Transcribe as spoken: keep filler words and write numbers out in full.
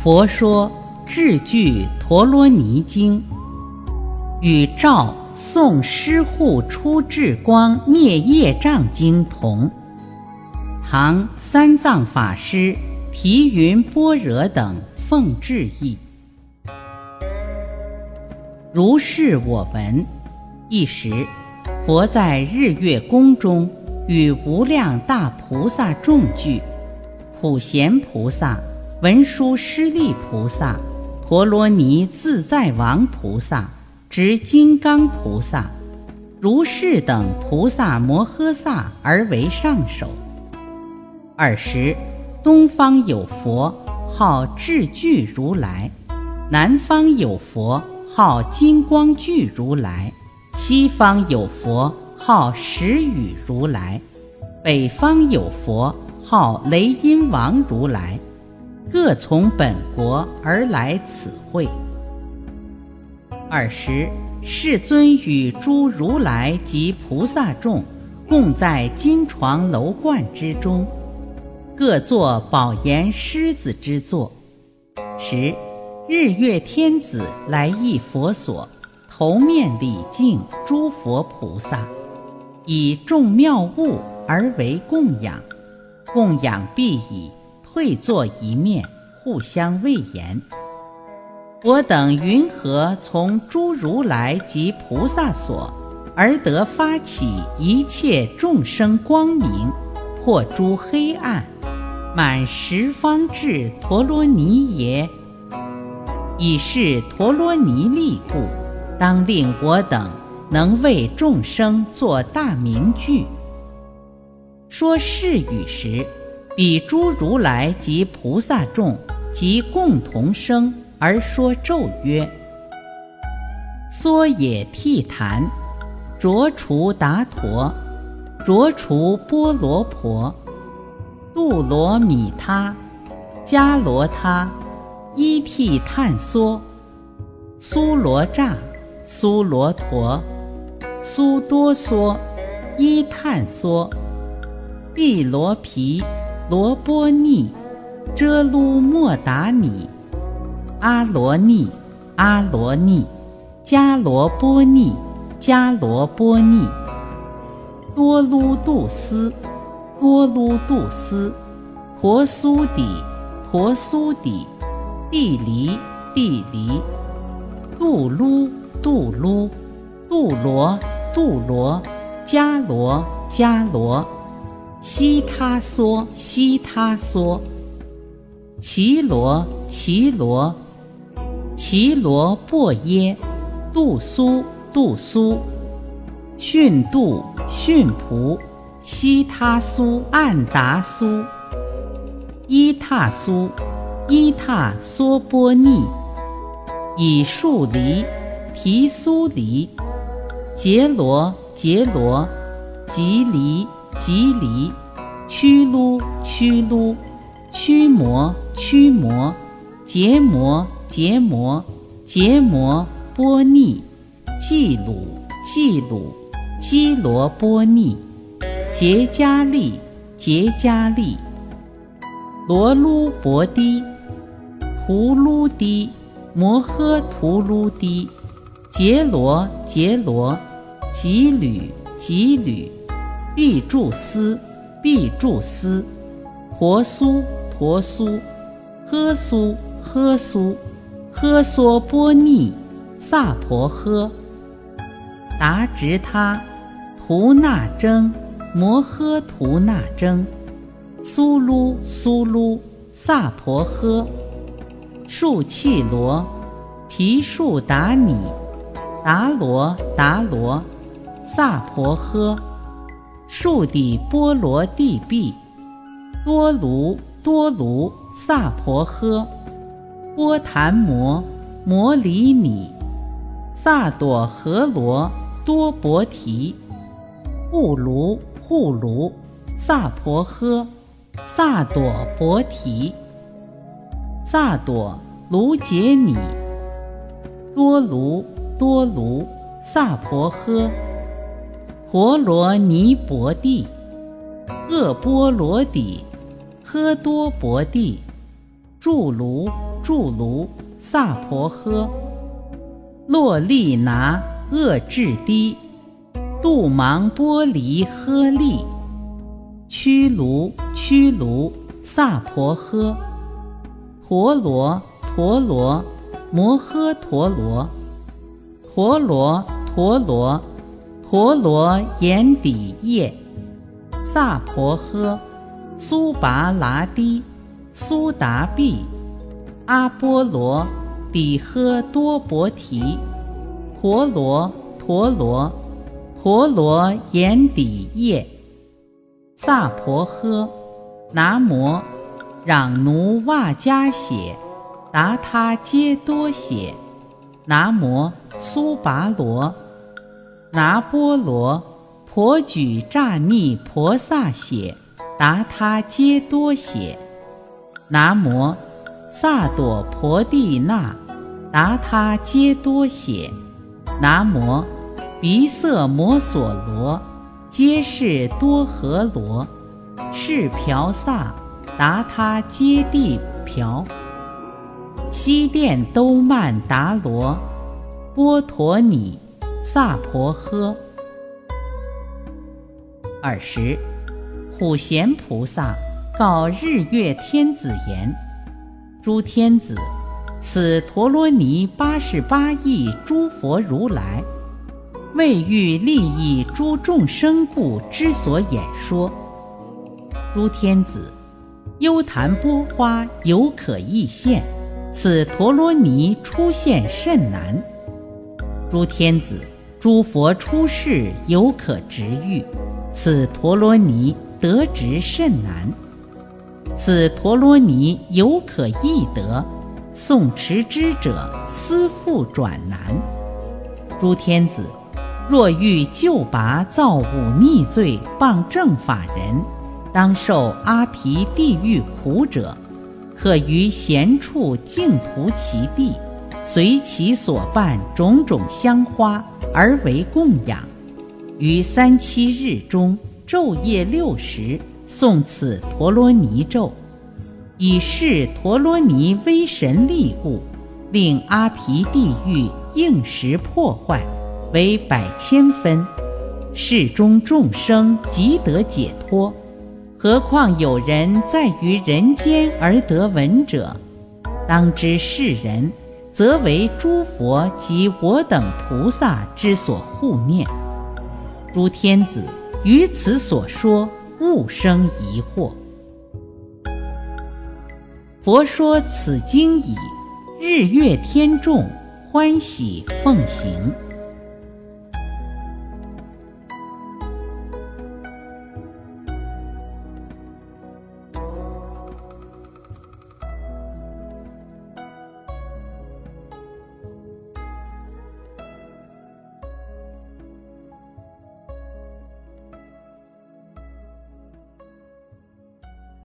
佛说智具陀罗尼经，与赵宋施护出智光灭业障经同。唐三藏法师提云般若等奉制译。如是我闻。一时，佛在日月宫中，与无量大菩萨众聚，普贤菩萨、文殊师利菩萨、陀罗尼自在王菩萨、执金刚菩萨、如是等菩萨摩诃萨而为上首。尔时，东方有佛号智具如来，南方有佛号金光具如来，西方有佛号时雨如来，北方有佛号雷音王如来，各从本国而来此会。尔时，世尊与诸如来及菩萨众共在金床楼观之中，各作宝岩狮子之座。时，日月天子来诣佛所，头面礼敬诸佛菩萨，以众妙物而为供养。供养毕已，退坐一面，互相谓言：我等云何从诸如来及菩萨所，而得发起一切众生光明，破诸黑暗，满十方智陀罗尼耶？以是陀罗尼力故，当令我等能为众生作大名句。说是语时，彼诸如来及菩萨众即共同声而说咒曰：梭也剃檀，着除达陀，着除波罗婆，度罗米他，迦罗他，依剃探梭，苏罗刹，苏罗陀，苏多梭，依探梭，毕罗毗，罗波尼，遮卢莫达尼，阿罗尼，阿罗尼，迦罗波尼，迦罗波尼，多卢度斯，多卢度斯，陀苏底，陀苏底，地离，地离，度卢，度卢，度罗，度罗，迦罗，迦罗，悉他梭，悉他梭，耆罗，耆罗，耆罗钵耶，度苏，度苏，训度，训仆，悉他苏，暗达苏，依他苏，依他梭波尼，以树离，提苏离，杰罗，杰罗，吉离，吉离，屈卢，屈卢，驱魔，驱魔，结魔，结魔，结魔波尼，季鲁，季鲁，基罗波尼，结迦利，结迦利，罗卢波低，图卢低，摩诃图卢低，杰罗，杰罗，吉吕，吉吕，毕住斯，毕住斯，陀苏，陀苏，诃苏，诃苏，诃娑波尼，萨婆诃，达直他，图那争，摩诃图那争，苏卢，苏卢，萨婆诃，树契罗，毗树达尼，达罗，达罗，萨婆诃，树底波罗地毕，多卢，多卢，萨婆诃，波檀摩，摩里尼，萨朵诃罗，多婆提，护卢，护卢，萨婆诃，萨朵婆提，萨朵卢杰尼，多卢，多卢，萨婆诃，婆罗尼婆地，厄波罗底，诃多婆地，住卢， 住卢萨婆诃。洛利拿厄智低，度芒波离诃利。屈卢屈卢萨婆诃。陀罗陀罗摩诃陀罗。陀罗陀罗陀罗延底叶。萨婆诃。苏拔拉低苏达毕。阿波罗底诃多婆提。陀罗陀罗陀罗延底叶。萨婆诃。南无壤奴哇迦血达他揭多血。南无苏拔罗。拿波罗婆举刹尼婆萨血达他揭多血。南无萨朵婆帝那达他揭多血。南无鼻色摩所罗揭示多诃罗。是瓢萨达他揭地瓢。西殿兜曼达罗波陀尼萨婆诃。尔时，普贤菩萨告日月天子言：诸天子，此陀罗尼八十八亿诸佛如来，为欲利益诸众生故之所演说。诸天子，优昙波花犹可易现，此陀罗尼出现甚难。诸天子，诸佛出世犹可值遇，此陀罗尼得值甚难。此陀罗尼犹可易得，诵持之者思复转难。诸天子，若欲救拔造物逆罪谤正法人，当受阿毗地狱苦者，可于闲处净涂其地，随其所伴种种香花而为供养，于三七日中昼夜六时诵此陀罗尼咒，以是陀罗尼威神力故，令阿毗地狱应时破坏，为百千分，世中众生即得解脱。何况有人在于人间而得闻者，当知是人则为诸佛及我等菩萨之所护念。诸天子，于此所说勿生疑惑。佛说此经已，日月天众欢喜奉行。